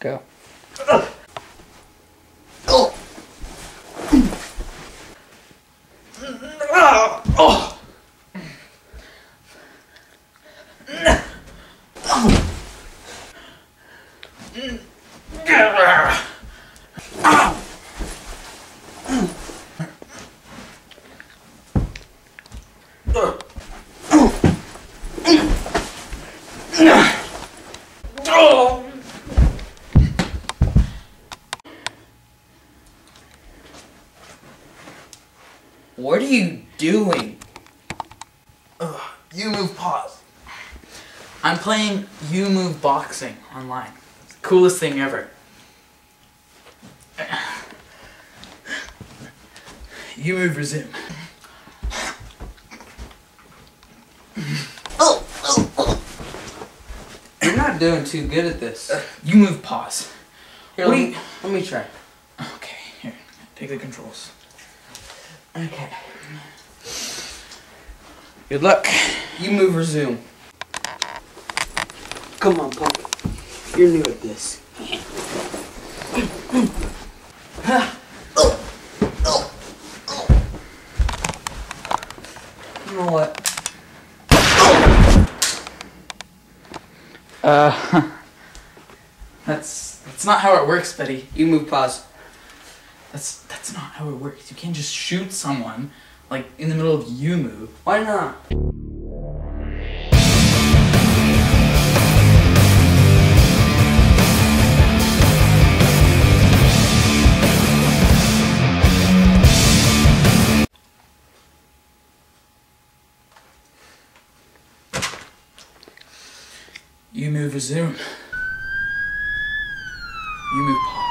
Go. What are you doing? Umove, pause. I'm playing Umove boxing online. It's the coolest thing ever. Umove resume. You're not doing too good at this. Umove pause. Here, let me try. Okay, here, take the controls. Okay. Good luck. Umove resume. Come on, punk. You're new at this. You know what? That's not how it works, Betty. Umove, pause. That's not how it works. You can't just shoot someone, like, in the middle of Umove. Why not? Umove resume. Umove pause.